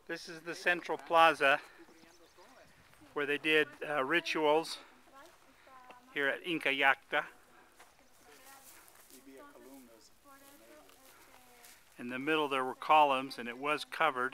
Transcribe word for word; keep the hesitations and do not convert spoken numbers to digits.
This is the central plaza where they did uh, rituals here at Incallajta. In the middle there were columns and it was covered.